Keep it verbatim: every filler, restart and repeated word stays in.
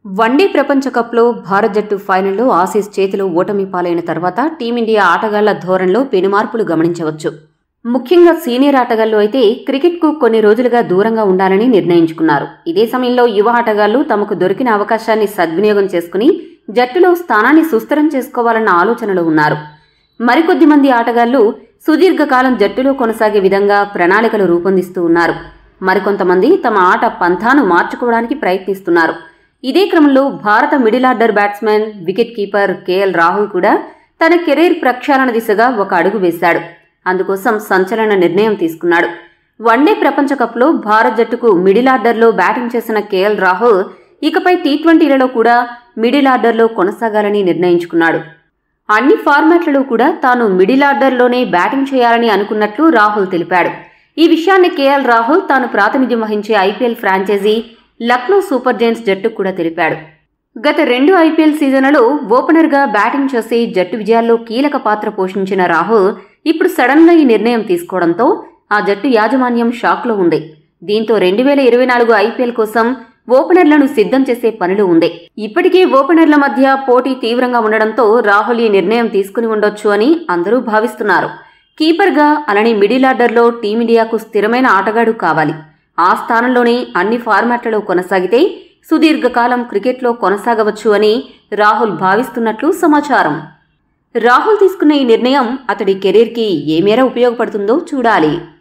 One day ప్రపంచ కప్లో భారత్ జట్టు ఫైనల్లో ఆసీస్ చేతిలో ఓటమి పాలైన తర్వాత టీమిండియా ఆటగాళ్ల ధోరణిలో పెనుమార్పులు గమనించవచ్చు. ముఖ్యంగా సీనియర్ ఆటగాళ్లు అయితే క్రికెట్కు కొన్ని రోజులుగా దూరంగా ఉండాలని నిర్ణయించుకున్నారు. ఇదే సమయంలో యువ ఆటగాళ్లు తమకు దొరికిన అవకాశాన్ని సద్వినియోగం చేసుకుని జట్టులో స్థానాన్ని సుస్థిరం చేసుకోవాలన్న ఆలోచనలో ఉన్నారు. మరికొద్ది మంది ఆటగాళ్లు సుదీర్ఘకాలం జట్టులో కొనసాగే విధంగా ప్రణాళికలు రూపొందిస్తూ ఉన్నారు. మరికొంతమంది తమ ఆట పంథాను మార్చుకోవడానికి ప్రయత్నిస్తున్నారు. ఇదే క్రమంలో భారత middle order batsmen, wicket keeper KL Rahul కూడా తన కెరీర్ ప్రక్షాళన దిశగా ఒక అడుగు వేశాడు. అందుకోసం సంచలన నిర్ణయం తీసుకున్నాడు. వన్డే ప్రపంచ కప్లో భారత్ జట్టుకు మిడిల్ ఆర్డర్లో బ్యాటింగ్ చేసిన కేఎల్ రాహుల్ ఇకపై టీ ట్వంటీలలో కూడా మిడిల్ ఆర్డర్లో కొనసాగాలని నిర్ణయించుకున్నాడు. అన్ని ఫార్మాట్లలో కూడా తాను మిడిల్ ఆర్డర్లోనే బ్యాటింగ్ చేయాలని అనుకున్నట్లు రాహుల్ తెలిపాడు. ఈ విషయాన్ని కేఎల్ రాహుల్ తాను ప్రాతినిధ్యం వహించే IPL franchise Lucknow Super Giants జట్టుకు కూడా తెలిపాడు. గత రెండు ఐపీఎల్ సీజన్లలో ఓపెనర్గా బ్యాటింగ్ చేసి జట్టు విజయాల్లో కీలక పాత్ర పోషించిన రాహుల్ ఇప్పుడు సడన్ గా ఈ నిర్ణయం తీసుకోవడంతో ఆ జట్టు యాజమాన్యం షాక్లో ఉంది. దీంతో రెండు వేల ఇరవై నాలుగు ఐపీఎల్ కోసం ఓపెనర్లను సిద్ధం చేసే పనిలో ఉంది. ఇప్పటికే ఓపెనర్ల మధ్య పోటీ తీవ్రంగా ఉండడంతో రాహుల్ ఈ నిర్ణయం తీసుకుని ఉండొచ్చు అని అందరూ భావిస్తున్నారు. కీపర్గా అలానే మిడిల్ ఆర్డర్లో టీమిండియాకు స్థిరమైన ఆటగాడు కావాలి. ఆ స్థానంలోనే అన్ని ఫార్మాట్లలో కొనసాగితే సుదీర్ఘకాలం క్రికెట్లో కొనసాగవచ్చు అని రాహుల్ భావిస్తున్నట్లు సమాచారం. రాహుల్ తీసుకున్న ఈ నిర్ణయం అతడి కెరీర్కి ఏ మేర ఉపయోగపడుతుందో చూడాలి.